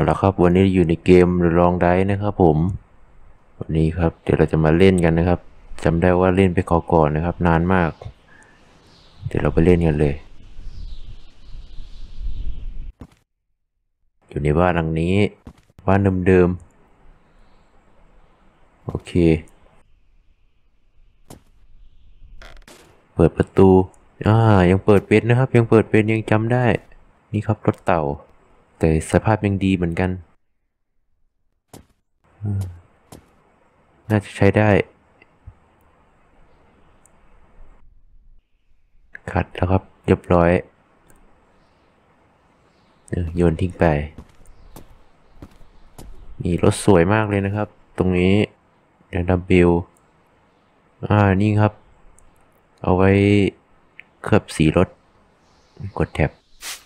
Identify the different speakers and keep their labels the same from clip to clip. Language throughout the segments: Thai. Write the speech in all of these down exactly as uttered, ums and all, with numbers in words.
Speaker 1: ละครับวันนี้อยู่ในเกมลองได้นะครับผมวันนี้ครับเดี๋ยวเราจะมาเล่นกันนะครับจำได้ว่าเล่นไปขอก่อนนะครับนานมากเดี๋ยวเราไปเล่นกันเลยอยู่ในบ้านหลังนี้บ้านเดิมๆโอเคเปิดประตูอ่ายังเปิดเป็นนะครับยังเปิดเป็นยังจำได้นี่ครับรถเต่าแต่สภาพยังดีเหมือนกันน่าจะใช้ได้ขัดแล้วครับเรียบร้อยโยนทิ้งไปนี่รถสวยมากเลยนะครับตรงนี้เดี๋ยวดับเบิลอ่านี่ครับเอาไว้เคลือบสีรถกดแท็บ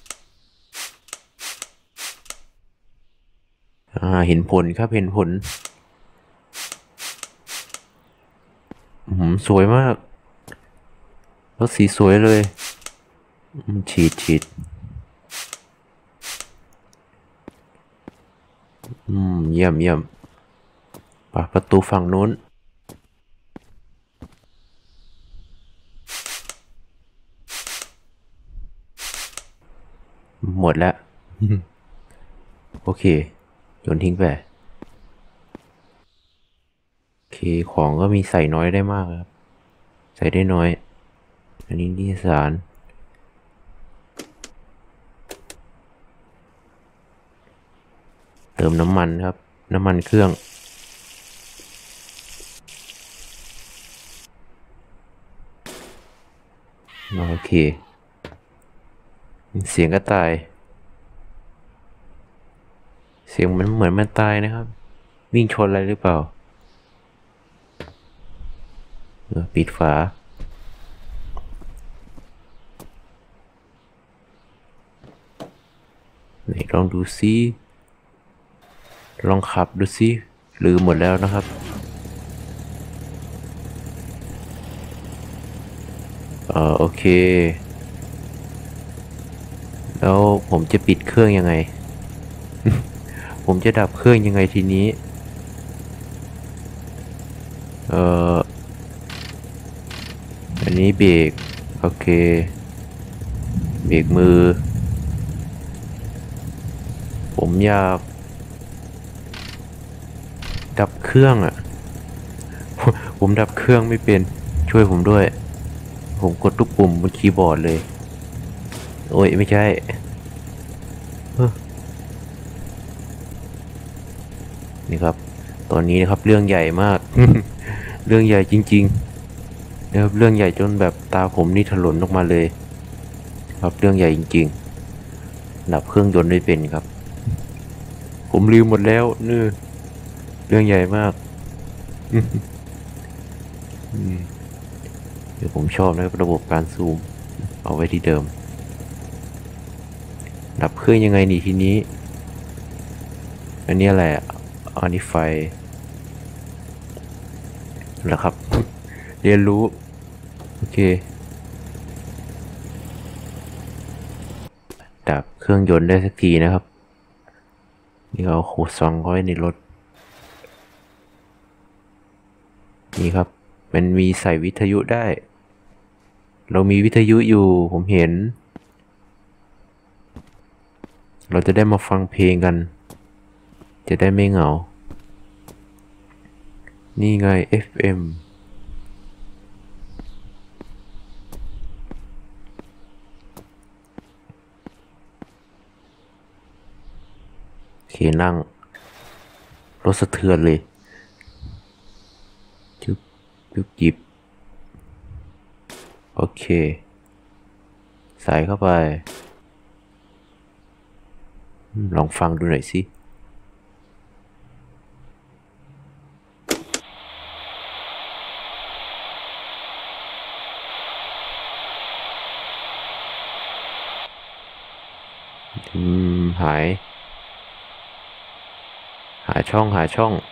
Speaker 1: อ่าเห็นผลครับเห็นผลอืมสวยมากรถสีสวยเลยฉีดฉีดอืมเยี่ยมเยี่ยมปะประตูฝั่งนู้นหมดแล้วโอเคโยนทิ้งไปโอเคของก็มีใส่น้อยได้มากครับใส่ได้น้อยอันนี้นิสสารเติมน้ำมันครับน้ำมันเครื่องโอเคเสียงก็ตายเสียงมันเหมือนมันตายนะครับวิ่งชนอะไรหรือเปล่าปิดฝาไหนลองดูซิลองขับดูซิลืมหมดแล้วนะครับเออโอเคแล้วผมจะปิดเครื่องยังไง ผมจะดับเครื่องยังไงทีนี้เอออันนี้เบรกโอเคเบรกมือผมอยากดับเครื่องอ่ะ ผมดับเครื่องไม่เป็นช่วยผมด้วยผมกดทุกปุ่มบนคีย์บอร์ดเลยโอ้ยไม่ใช่นี่ครับตอนนี้นะครับเรื่องใหญ่มาก เรื่องใหญ่จริงๆนะครับเรื่องใหญ่จนแบบตาผมนี่ถลนออกมาเลยครับเรื่องใหญ่จริงๆดับเครื่องยนต์ไม่เป็นครับผมลืมหมดแล้วนี่เรื่องใหญ่มาก เดี๋ยวผมชอบนะครับระบบการซูมเอาไว้ที่เดิมดับเครื่องยังไงนี่ทีนี้อันนี้อะไรอ่ะอันนี้ไฟแล้วครับ เรียนรู้โอเคดับเครื่องยนต์ได้สักทีนะครับนี่เอาโคซองไว้ในรถนี่ครับมันมีใส่วิทยุได้เรามีวิทยุอยู่ผมเห็นเราจะได้มาฟังเพลงกันจะได้ไม่เหงานี่ไง เอฟ เอ็ม โอเคนั่งรถสะเทือนเลยจุ๊บจุ๊บจิบโอเคใส่เข้าไปลองฟังดูหน่อยสิอืมหายหาช่องหาช่อง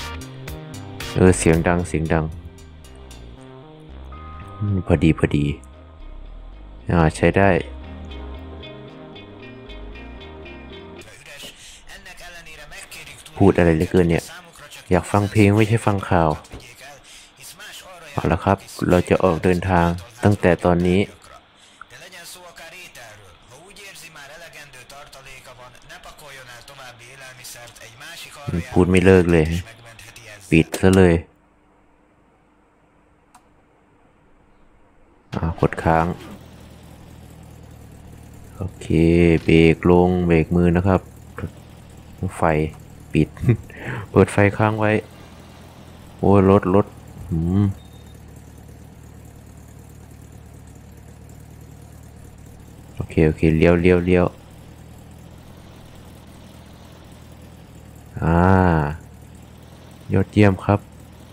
Speaker 1: เออเสียงดังเสียงดังพอดีพอดีอ่าใช้ได้พูดอะไรเหลือเกินเนี่ยอยากฟังเพลงไม่ใช่ฟังข่าวเอาละครับเราจะออกเดินทางตั้งแต่ตอนนี้พูดไม่เลิกเลยปิดซะเลยอ่ากดค้างโอเคเบรกลงเบรกมือนะครับไฟปิด เปิดไฟค้างไว้โอ้ยรถรถอืมโอเคโอเคเลี้ยวเลี้ยวเลี้ยวอ่ายอดเยี่ยมครับ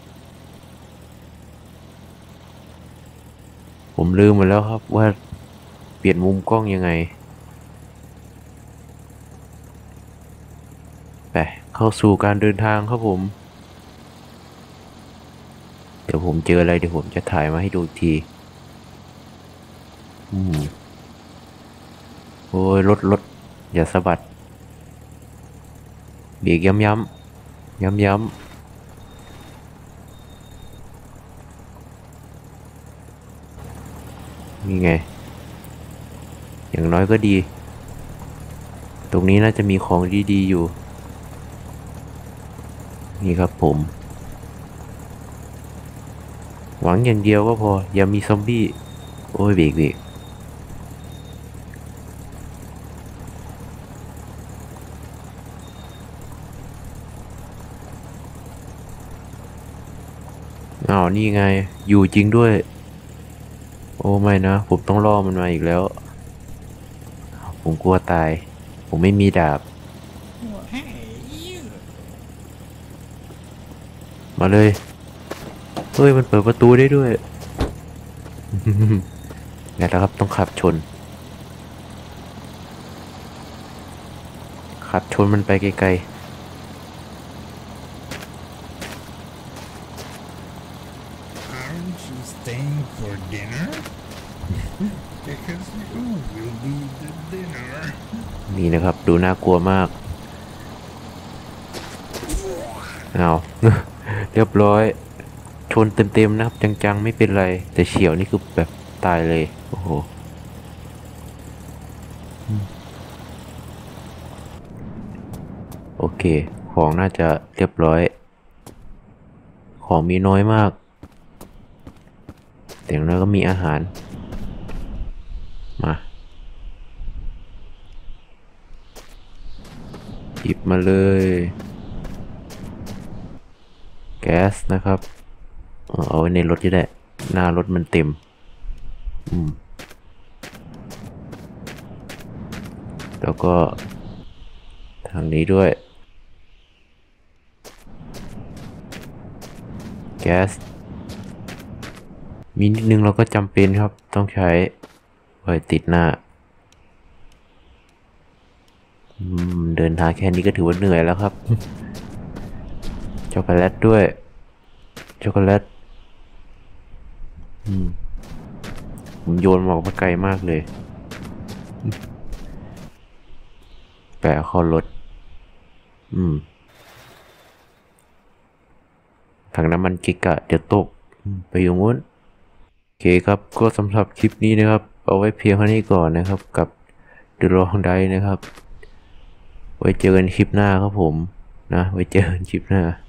Speaker 1: ผมลืมหมดแล้วครับว่าเปลี่ยนมุมกล้องยังไงไปเข้าสู่การเดินทางครับผมเดี๋ยวผมเจออะไรเดี๋ยวผมจะถ่ายมาให้ดูอีกทีอืมโอ้ยรถรถอย่าสะบัดเบรกย้ำย้ำย้ำย้ำนี่ไงอย่างน้อยก็ดีตรงนี้น่าจะมีของดีๆอยู่นี่ครับผมหวังอย่างเดียวก็พออย่ามีซอมบี้โอ้ยเบรกเบรกอ้าวนี่ไงอยู่จริงด้วยโอ้ไม่นะผมต้องล่อมันมาอีกแล้วผมกลัวตายผมไม่มีดาบมาเลยเฮ้ยมันเปิดประตูได้ด้วย ไงแล้วครับต้องขับชนขับชนมันไปไกล
Speaker 2: Aren't you staying for dinner? Because you will be the dinner.
Speaker 1: ๆนี่นะครับดูน่ากลัวมากเอา เรียบร้อยชนเต็มๆนะครับจังๆไม่เป็นไรแต่เฉียวนี่คือแบบตายเลยโอ้โหโอเคของน่าจะเรียบร้อยของมีน้อยมากแต่อย่างน้อยก็มีอาหารมาหยิบมาเลยแก๊สนะครับเอาไว้ในรถจะได้หน้ารถมันเต็มอืมแล้วก็ทางนี้ด้วยแก๊สมีนิดนึงเราก็จำเป็นครับต้องใช้ไว้ติดหน้าอืมเดินทางแค่นี้ก็ถือว่าเหนื่อยแล้วครับ ช็อกโกแลตด้วยช็อกโกแลตอืมผมโยนหมอกมาไกลมากเลยแปะเข้ารถอืมถังน้ำมันกิกะเดี๋ยวตกไปอยู่งู้นโอเคครับก็สำหรับคลิปนี้นะครับเอาไว้เพียงเท่านี้ก่อนนะครับกับ The Long Dive นะครับไว้เจอกันคลิปหน้าครับผมนะไว้เจอกันคลิปหน้า